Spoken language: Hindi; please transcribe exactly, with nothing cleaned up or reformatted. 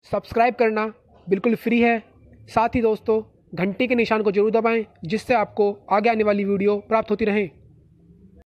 सब्सक्राइब करना बिल्कुल फ्री है। साथ ही दोस्तों घंटी के निशान को जरूर दबाएं, जिससे आपको आगे आने वाली वीडियो प्राप्त होती रहे।